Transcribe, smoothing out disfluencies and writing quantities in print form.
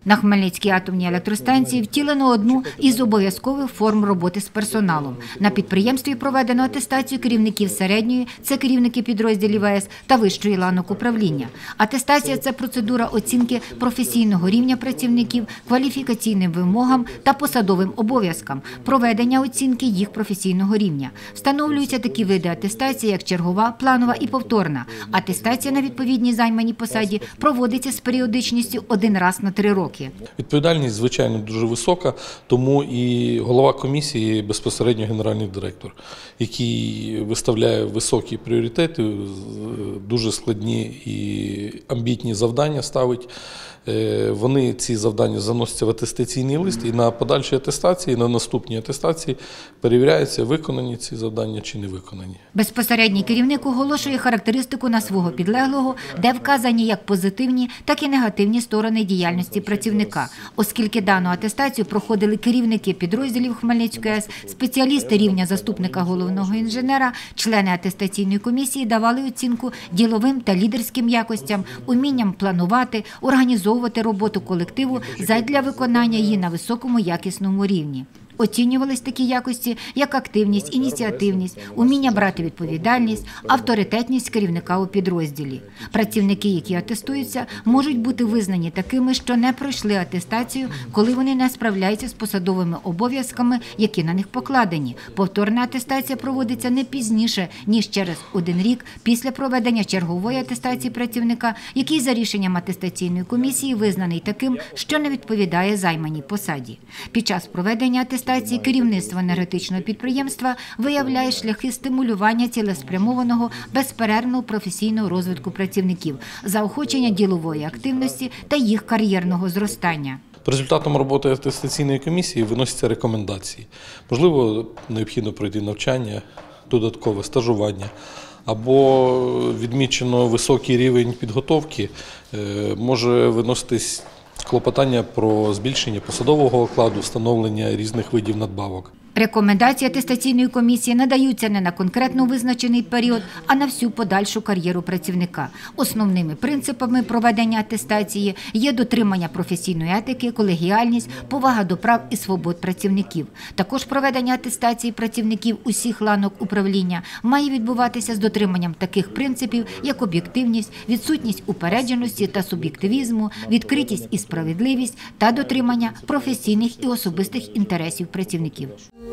На Хмельницькій атомній електростанції втілено одну із обов'язкових форм роботи з персоналом. На підприємстві проведено атестацію керівників середньої, це керівники підрозділів АЕС та вищої ланок управління. Атестація – це процедура оцінки професійного рівня працівників, кваліфікаційним вимогам та посадовим обов'язкам, проведення оцінки їх професійного рівня. Встановлюються такі види атестації, як чергова, планова і повторна. Атестація на відповідній займаній посаді проводиться з періодичністю один раз на 3 роки. Відповідальність, звичайно, дуже висока, тому і голова комісії безпосередньо генеральний директор, який виставляє високі пріоритети, дуже складні і амбітні завдання ставить. Вони ці завдання заносяться в атестаційний лист і на подальшій атестації, на наступній атестації перевіряється, виконані ці завдання чи не виконані. Безпосередній керівник оголошує характеристику на свого підлеглого, де вказані як позитивні, так і негативні сторони діяльності працівника. Оскільки дану атестацію проходили керівники підрозділів Хмельницької АЕС, спеціалісти рівня заступника головного інженера, члени атестаційної комісії давали оцінку діловим та лідерським якостям, умінням планувати, організовувати роботу колективу задля виконання її на високому якісному рівні. Оцінювались такі якості, як активність, ініціативність, уміння брати відповідальність, авторитетність керівника у підрозділі. Працівники, які атестуються, можуть бути визнані такими, що не пройшли атестацію, коли вони не справляються з посадовими обов'язками, які на них покладені. Повторна атестація проводиться не пізніше, ніж через 1 рік після проведення чергової атестації працівника, який за рішенням атестаційної комісії визнаний таким, що не відповідає займаній посаді. Під час проведення атестації керівництво енергетичного підприємства виявляє шляхи стимулювання цілеспрямованого, безперервного професійного розвитку працівників, заохочення ділової активності та їх кар'єрного зростання. По результатам роботи атестаційної комісії виносяться рекомендації. Можливо, необхідно пройти навчання, додаткове стажування, або відмічено високий рівень підготовки, може виноситись клопотання про збільшення посадового окладу, встановлення різних видів надбавок. Рекомендації атестаційної комісії надаються не на конкретно визначений період, а на всю подальшу кар'єру працівника. Основними принципами проведення атестації є дотримання професійної етики, колегіальність, повага до прав і свобод працівників. Також проведення атестації працівників усіх ланок управління має відбуватися з дотриманням таких принципів, як об'єктивність, відсутність упередженості та суб'єктивізму, відкритість і справедливість та дотримання професійних і особистих інтересів працівників.